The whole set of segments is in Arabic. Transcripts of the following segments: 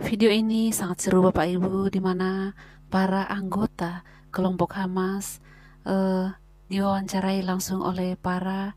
Video ini sangat seru Bapak Ibu, di mana para anggota kelompok Hamas diwawancarai langsung oleh para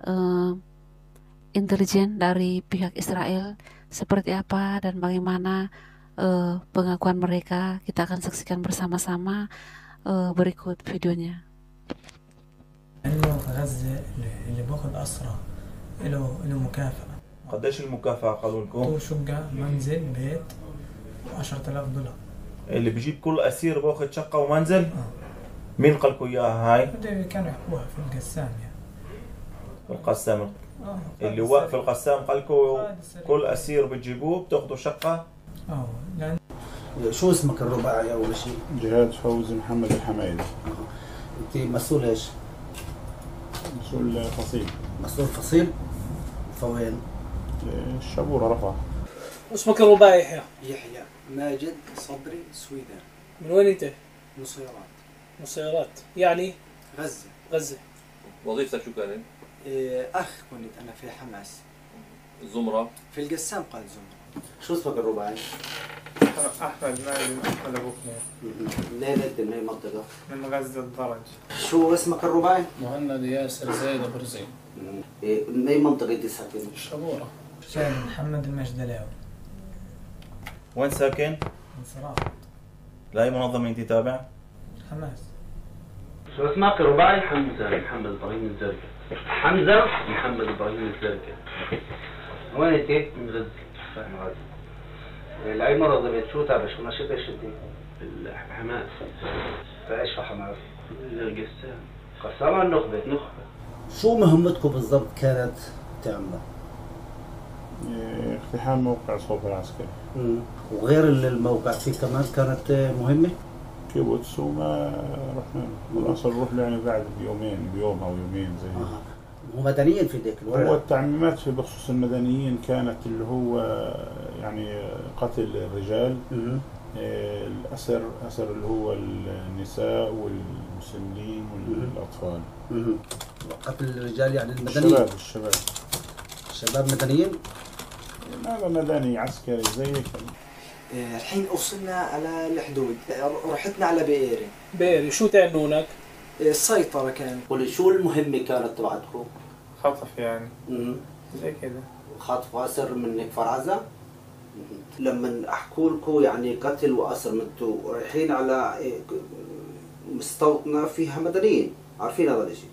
intelijen dari pihak Israel. Seperti apa dan bagaimana pengakuan mereka, kita akan saksikan bersama-sama berikut videonya. إنه في غزة اللي باخذ أسرى له مكافأة. قديش المكافأة قالوا لكم؟ تو شقة، منزل، بيت، $10,000. اللي بيجيب كل أسير باخذ شقة ومنزل؟ مين قال لكم إياها هاي؟ كانوا يحكوها في القسام يعني. القسام اللي واقف القسام قال لكم كل أسير بتجيبوه بتاخذوا شقة؟ لأن شو اسمك الرباعي أول شيء؟ جهاد فوزي محمد الحمايدي. أنت مسؤول إيش؟ مسؤول فصيل. مسؤول فصيل؟ فوين؟ الشبورة رفح. اسمك الرباعي يحيى؟ يحيى ماجد صبري سويدان. من وين انت؟ من سيارات. من السيارات، يعني؟ غزة. غزة. وظيفتك شو كانت؟ أخ كنت أنا في حماس. الزمرة؟ في القسام قال زمرة. شو اسمك الرباعي؟ أحمد ماجد أحمد أبو كنيف. منين أنت من أي منطقة؟ من غزة الدرج. شو اسمك الرباعي؟ مهند ياسر زايد برزين. من أي منطقة أنت ساكن؟ الشبورة. شاهد محمد المجدلاوي. وين ساكن؟ من صراحة. لأي منظمة أنت تابع؟ حماس. شو اسمك رباعي؟ حمزة محمد إبراهيم الزرقاء. حمزة محمد إبراهيم الزرقاء. وين أنت؟ من غزة. من غزة. لأي منظمة شو تابع؟ شو نشيط إيش أنت؟ حماس. فإيش في حماس؟ القسام. قسام النخبة. نخبة. شو مهمتكم بالضبط كانت تعملوا؟ اقتحام موقع صوب العسكري. وغير الموقع في كمان كانت مهمة؟ كيبوتس وما رحنا بالأصل نروح يعني بعد بيوم أو يومين زي ومدنيين في ذيك الوقت. هو التعميمات في بخصوص المدنيين كانت اللي هو يعني قتل الرجال، أسر اللي هو النساء والمسنين والأطفال. قتل الرجال يعني المدنيين؟ الشباب مدنيين؟ هذا مدني عسكري زي هيك. الحين وصلنا على الحدود، رحتنا على بئيري. بئيري، شو تعنوا هناك؟ السيطرة كانت. قولي شو المهمة كانت تبعتكم؟ خطف يعني. زي كده. خطف وأسر من كفر عزة؟ لما أحكوا لكم يعني قتل وأسر، انتوا رايحين على مستوطنة فيها مدنيين، عارفين هذا الشيء.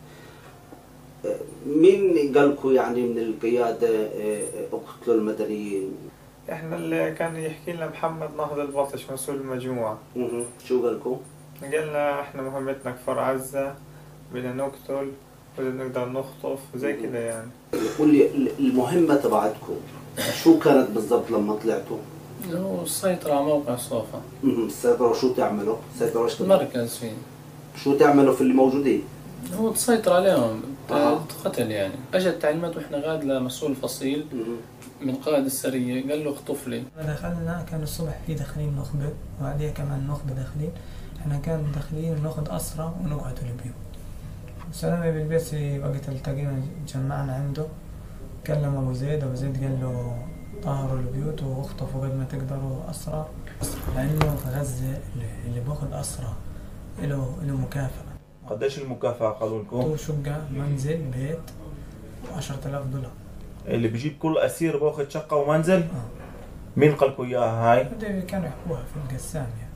مين قال لكم يعني من القيادة اقتلوا المدنيين؟ احنا اللي كان يحكي لنا محمد نهض البطش مسؤول المجموعة. شو قال لكم؟ قالنا احنا مهمتنا كفر عزة، بدنا نقتل، بدنا نقدر نخطف زي كده يعني. قول لي المهمة تبعتكم شو كانت بالضبط لما طلعتوا؟ هو السيطرة على موقع صوفا. السيطرة وشو تعملوا؟ السيطرة وش مركز فيه. شو تعملوا في اللي موجودين؟ هو تسيطر عليهم، قتل يعني. اجت تعليمات واحنا غاد لمسؤول فصيل من قائد السرية، قال له اخطف لي. دخلنا كان الصبح في داخلين نخبة، وبعديها كمان نخبة داخلين. احنا كان داخلين ناخذ أسرى ونقعدوا البيوت. سلامة بالبيت في وقت التقينا جمعنا عنده، كلم أبو زيد قال له طهروا البيوت واخطفوا قد ما تقدروا أسرى، لأنه في غزة اللي باخذ أسرى له مكافأة. قديش المكافأة قالوا لكم؟ تو شقة، منزل، بيت، $10,000. اللي بيجيب كل أسير باخذ شقة ومنزل؟ مين قال لكم إياها هاي؟ كانوا يحكوها في القسام يعني.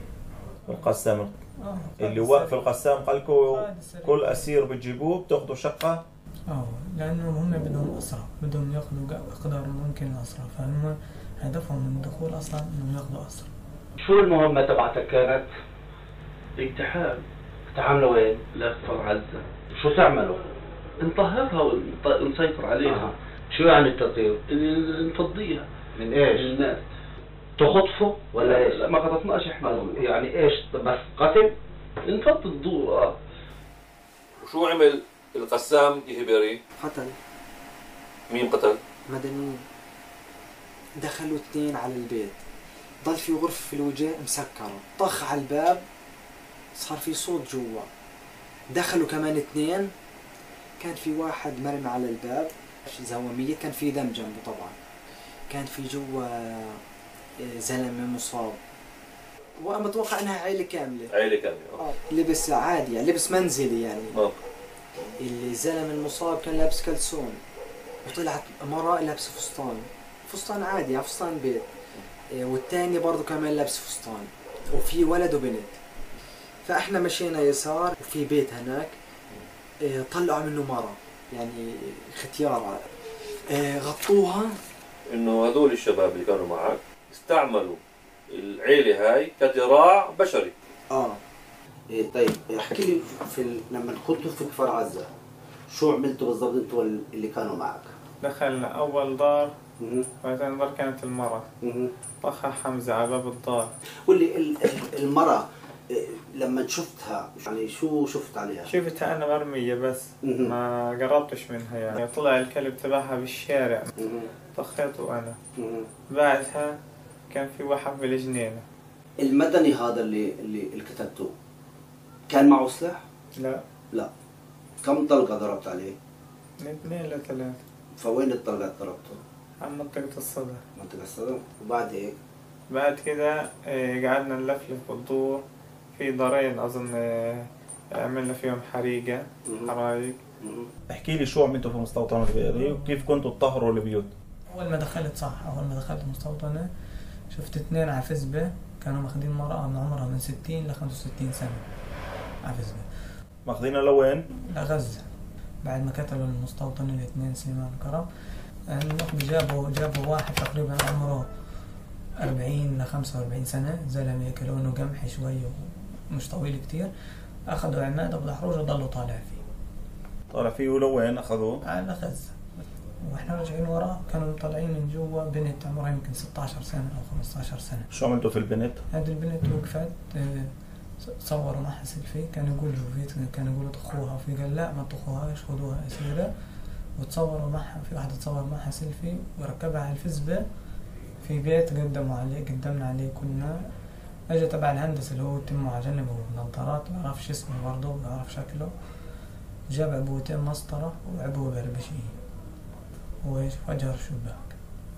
القسام اللي واقف القسام قال لكم كل أسير بتجيبوه بتاخذوا شقة؟ لأنه هم بدهم أسرى، بدهم ياخذوا أقدر ممكن الأسرى، فهم هدفهم من الدخول أصلا إنهم ياخذوا أسرى. شو المهمة تبعتك كانت؟ اقتحام. اقتحام لوين؟ لكفر عزة. شو تعملوا؟ نطهرها ونسيطر عليها. شو يعني التطهير؟ نفضيها. من ايش؟ من الناس. تخطفوا ولا ايش؟ لا، ما قطفناش احنا. يعني ايش بس قتل؟ نفض الدور. وشو عمل القسام يهبري؟ قتل. مين قتل؟ مدنيين. دخلوا 2 على البيت، ضل في غرفة في الوجه مسكرة، طخ على الباب صار في صوت جوا. دخلوا كمان 2، كان في واحد مرمي على الباب زوامية، كان في دم جنبه طبعا. كان في جوا زلمة مصاب، ومتوقع انها عائلة كاملة. عائلة كاملة. لبس عادي يعني، لبس منزلي يعني. الزلمة المصاب كان لابس كلسون، وطلعت مرة لابسة فستان عادي يعني فستان بيت، والتاني برضو كمان لابس فستان، وفي ولد وبنت. فاحنا مشينا يسار وفي بيت هناك طلعوا منه مرة يعني ختيار، غطوها. انه هذول الشباب اللي كانوا معك استعملوا العيلة هاي كذراع بشري. طيب احكي لي لما كنتوا في كفر عزة شو عملتوا بالضبط انتوا اللي كانوا معك؟ دخلنا أول دار وثاني دار كانت المرأة، طخها حمزة على باب الدار. واللي المرأة لما شفتها يعني شو شفت عليها؟ شفتها أنا مرمية بس ما قربتش منها يعني، طلع الكلب تبعها بالشارع طخيته أنا. بعدها كان في واحد بالجنينة. المدني هذا اللي كتبته كان معه سلاح؟ لا. كم طلقة ضربت عليه؟ 2 ل 3. فوين الطلقات ضربته؟ عن منطقة الصدر. منطقة الصدر. وبعد هيك؟ بعد كده قعدنا نلفلف بالدور، في دارين أظن عملنا فيهم حريقة. احكي لي شو عملتوا في مستوطنة البئري وكيف كنتوا تطهروا البيوت؟ أول ما دخلت المستوطنة شفت 2 عفزبة كانوا ماخذين مرأة من عمرها من 60 ل 65 سنة. عفزبة ماخذينها لوين؟ لغزة. بعد ما قتلوا المستوطنين 2 سيمان كرم، جابوا واحد تقريبا عمره 40 ل 45 سنة، زلمة هيك لونه قمحي شوي ومش طويل كتير. أخذوا عماد أبو دحروج وضلوا طالع فيه ولوين أخذوه؟ على غزة. واحنا راجعين وراه كانوا طالعين من جوا بنت عمرها يمكن 16 سنة أو 15 سنة. شو عملتوا في البنت؟ هذه البنت وقفت، صوروا معها سيلفي، كانوا يقولوا طخوها، في قال لا ما تطخوهاش خذوها أسيرة، وتصوروا معها. في واحدة تصور معها سيلفي وركبها على الفزبة في بيت قدمنا عليه كلنا. اجى تبع الهندسة اللي هو تمه على جنبه بنظارات، ما بعرفش اسمه برضه، ما بعرف شكله، جاب عبوتين مسطرة وعبوة بربشية وإيش فجر الشباك.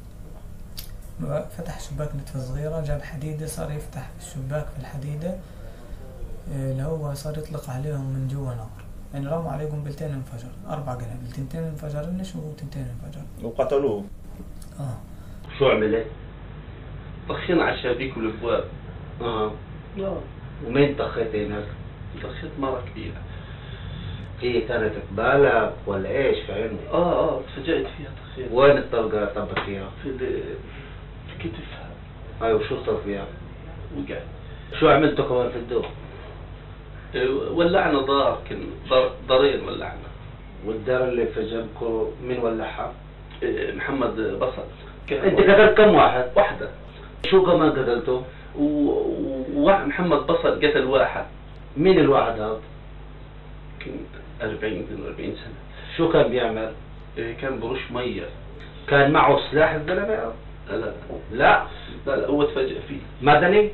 فتح شباك نتفة صغيرة، جاب حديدة صار يفتح الشباك في الحديدة، اللي هو صار يطلق عليهم من جوا نار يعني. رموا عليه قنبلتين انفجر، 4 قنابل، 2 انفجرنش و2 انفجر وقتلوه. شو عملت؟ طخينا على الشبابيك والابواب. ومين طخيت هناك؟ طخيت مرة كبيرة. هي كانت قبالك ولا ايش فاهمني؟ تفاجأت فيها تخيل. وين الطلقة طبت فيها؟ في كتفها. ايوه شو صار فيها؟ وقعت. شو عملتوا كمان في الدور؟ ولعنا دار، كان دارين ولعنا. والدار اللي في جنبكم مين ولعها؟ محمد بصل. انت قتلت كم واحد؟ واحدة. شو كمان قتلته؟ محمد بصل قتل واحد. مين الواحد هذا؟ كان 40 سنة. شو كان بيعمل؟ كان برش مية. كان معه سلاح الزلمة؟ لا هو تفاجأ فيه. مدني؟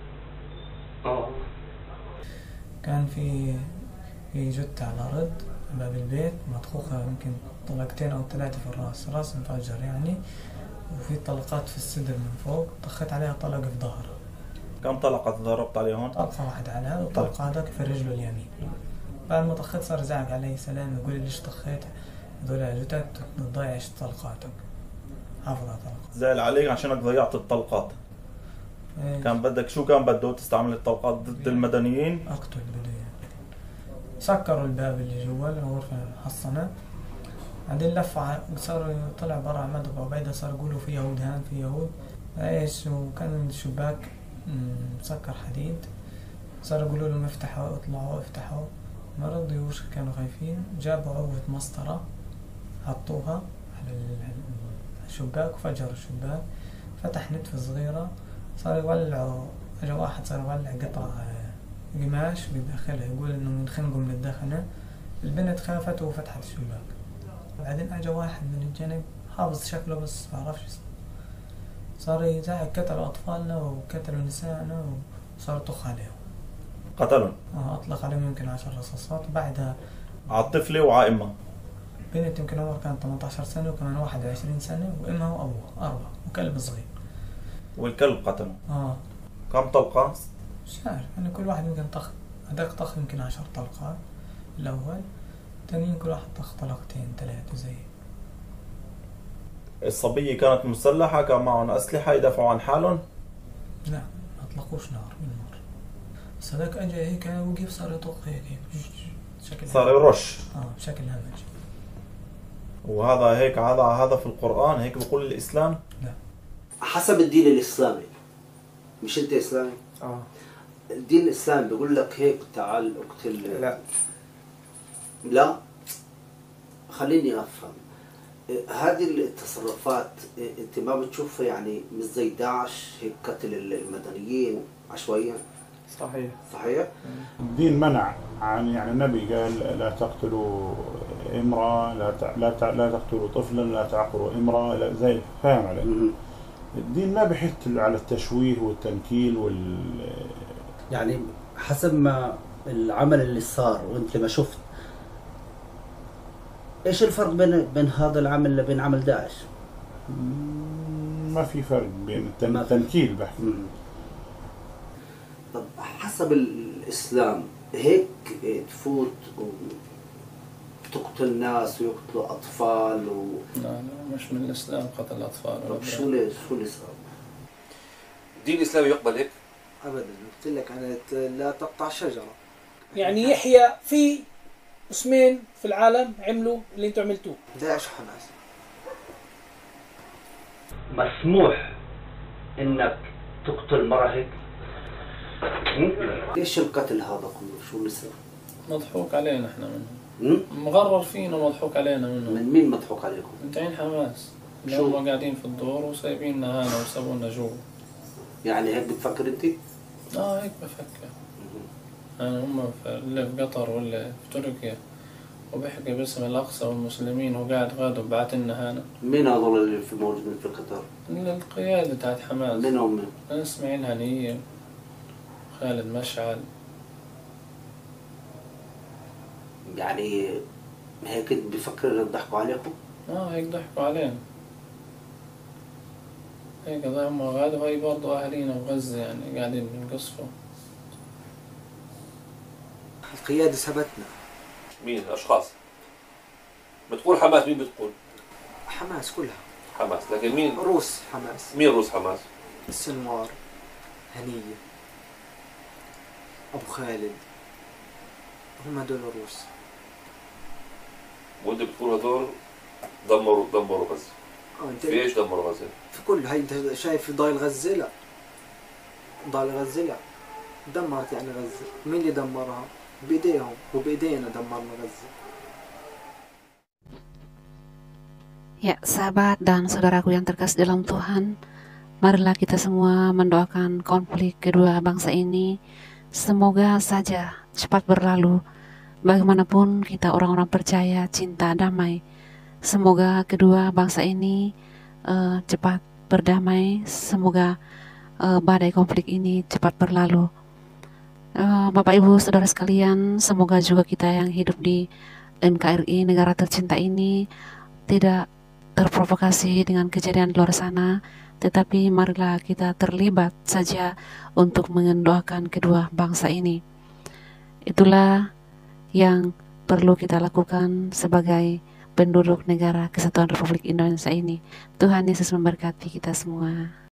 كان في جثة على الأرض باب البيت مطخوخة يمكن 2 أو 3 في الراس، راس انفجر يعني، وفي طلقات في الصدر من فوق، طخت عليها طلقة في ظهرها. كم طلقة ضربت عليهم؟ طلقة واحدة على هذا وطلقة هذاك في رجله اليمين. بعد ما طخت صار زعق عليه السلام، يقول لي ليش طخيت هذول عجوتك تضيعش طلقاتك. حافظ على طلقات. زعل عليك عشانك ضيعت الطلقات. كان بدك شو كان بده تستعمل الطلقات ضد المدنيين؟ اقتل بده. سكروا الباب اللي جوا الغرفة المحصنة، بعدين لفوا صار طلع برا عماد ابو عبيدة، صار يقولوا في يهود هان في يهود ايش، وكان الشباك مسكر حديد، صار يقولوا لهم افتحوا اطلعوا افتحوا، ما رضيوش كانوا خايفين. جابوا عبوة مسطرة حطوها على الشباك وفجروا الشباك، فتح نتفة صغيرة، صار يولعوا. اجا واحد صار يولع قطع قماش بداخلها، يقول انه منخنقوا من الدخنة. البنت خافت وفتحت الشباك. بعدين اجا واحد من الجنب حافظ شكله بس بعرفش اسمه، صار يزعق قتلوا اطفالنا وقتلوا نسائنا وصار يطخ عليهم. قتلهم؟ اطلق عليهم يمكن 10 رصاصات. بعدها على الطفلة وعلى امها. بنت يمكن عمرها كانت 18 سنة وكمان 21 سنة، وامها وابوها 4 وكلب صغير. والكلب قتله. كم طلقة؟ مش عارف، يعني كل واحد يمكن طخ، هذاك طخ يمكن 10 طلقات الأول، التانيين كل واحد طخ طلقتين 3 زي. الصبية كانت مسلحة، كان معهم أسلحة يدافعوا عن حالهم؟ لا، ما أطلقوش نار بالنار، بس هذاك أجا هيك وقف صار يطق هيك بشكل صار يرش بشكل همج. وهذا هيك هذا في القرآن هيك بيقول الإسلام؟ لا، حسب الدين الإسلامي. مش أنت إسلامي؟ الدين الإسلامي بيقول لك هيك تعال اقتل. لا، خليني أفهم. هذه التصرفات أنت ما بتشوفها يعني مش زي داعش هيك قتل المدنيين عشوائيا؟ صحيح؟ الدين منع عن، يعني النبي قال لا تقتلوا امرأة، لا تقتلوا طفلا، لا تعقروا امرأة، لا زي، فاهم علي؟ الدين ما بحث على التشويه والتنكيل يعني حسب ما العمل اللي صار وانت لما شفت، ايش الفرق بين هذا العمل وبين عمل داعش؟ ما في فرق بين التنكيل بحكي. طب حسب الإسلام هيك تفوت وتقتل ناس ويقتلوا أطفال لا مش من الإسلام قتل الأطفال. طب شو الإسلام؟ الدين الإسلامي يقبل هيك؟ أبدا، قلت لك أنا لا تقطع شجرة. يعني يحيى في اسمين في العالم عملوا اللي انتم عملتوه، داعش وحماس. مسموح إنك تقتل مرة هيك؟ ليش القتل هذا كله؟ شو اللي صار؟ مضحوك علينا احنا منهم. مغرر فينا ومضحوك علينا منهم. من مين مضحوك عليكم؟ من تعين حماس. هم قاعدين في الدور وسايبيننا هنا وسابونا جوا. يعني هيك بتفكر انت؟ هيك بفكر. يعني هم اللي في قطر ولا في تركيا وبيحكي باسم الأقصى والمسلمين وقاعد غادوا بعتنا هنا. مين هذول اللي في موجودين في قطر؟ القيادة تاعت حماس. مين هم؟ اسماعيل هنية، خالد مشعل. يعني هيك بفكر يضحكوا عليكم؟ هيك ضحكوا علينا. هيك هم غادوا، هاي برضو أهالينا بغزة يعني قاعدين بنقصفوا. القيادة سبتنا. مين الأشخاص؟ بتقول حماس، مين بتقول؟ حماس كلها. حماس، لكن مين؟ روس حماس. مين روس حماس؟ السنوار، هنية، أبو خالد، هم هدول الروس. وانت بتقول هدول دمروا غزة. في ايش دمروا غزة؟ في كل هاي انت شايف ضايل غزة؟ لا، ضايل غزة لا، دمرت يعني غزة. مين اللي دمرها؟ بإيديهم وبإيدينا دمرنا غزة. Ya, sahabat dan saudaraku yang terkasih dalam Tuhan, marilah kita semua mendoakan konflik kedua bangsa ini. Semoga saja cepat berlalu. Bagaimanapun kita orang-orang percaya cinta damai. Semoga kedua bangsa ini cepat berdamai. Semoga badai konflik ini cepat berlalu. Bapak Ibu Saudara sekalian, semoga juga kita yang hidup di NKRI, negara tercinta ini, tidak terprovokasi dengan kejadian di luar sana, tetapi marilah kita terlibat saja untuk mendoakan kedua bangsa ini. Itulah yang perlu kita lakukan sebagai penduduk negara Kesatuan Republik Indonesia ini. Tuhan Yesus memberkati kita semua.